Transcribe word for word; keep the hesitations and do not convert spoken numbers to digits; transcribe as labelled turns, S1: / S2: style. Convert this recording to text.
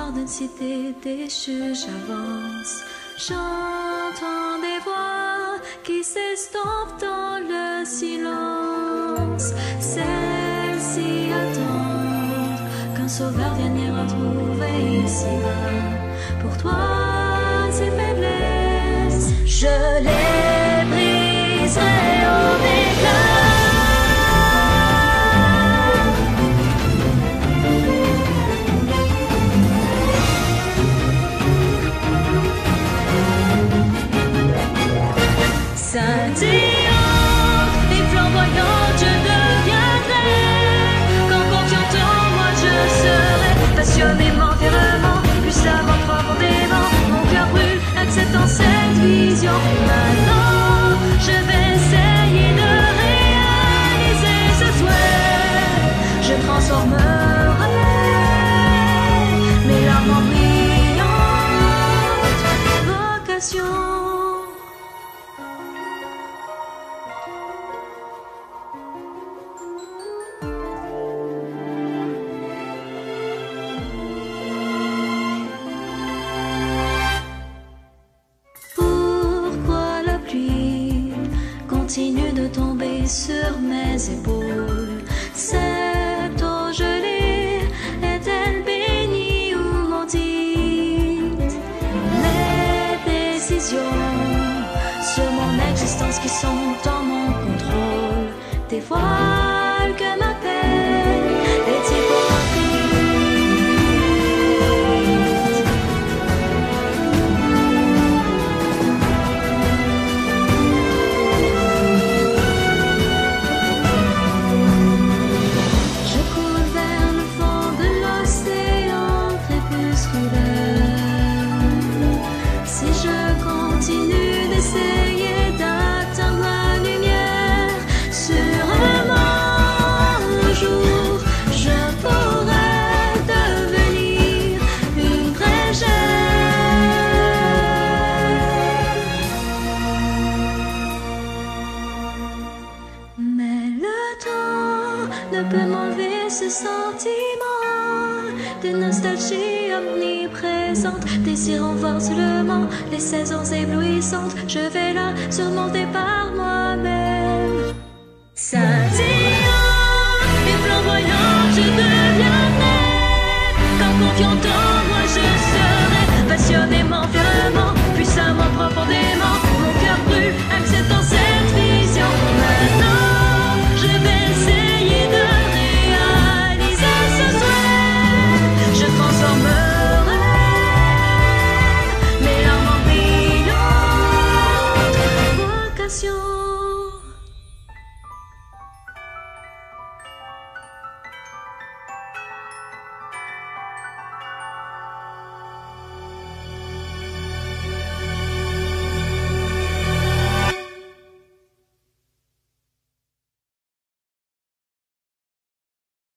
S1: soir d'une cité déchue, j'avance. J'entends des voix qui s'estompent dans le silence. Celles-ci attendent qu'un sauveur vienne les retrouver ici-bas. Pour toi, ces faiblesses, je les briserai en éclats. Scintillante et flamboyante, je deviendrai. Quand confiante en moi, je serai passionnément, fièrement, puissamment, profondément. Mon cœur brûle, acceptant cette vision. Maintenant, je vais essayer de réaliser ce souhait. Je transformerai mes larmes en brillante vocation. Continue de tomber sur mes épaules. Cette eau gelée est-elle bénie ou maudite? Mes décisions sur mon existence qui sont en mon contrôle dévoilent que ma peine est hypocrite. Si je continue d'essayer d'atteindre la lumière, sûrement un jour je pourrai devenir une vraie gemme. Mais le temps ne peut m'enlever ce sentiment de nostalgie omniprésente, désirant voir seulement les saisons éblouissantes. Je vais la surmonter par moi-même.